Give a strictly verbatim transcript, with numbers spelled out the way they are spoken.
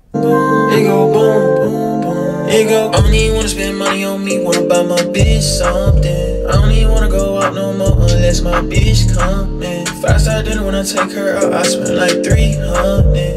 It go boom, boom, boom. It go. I don't even wanna spend money on me, wanna buy my bitch something. I don't even wanna go out no more unless my bitch come in. Five star dinner when I take her out, I spend like three hundred.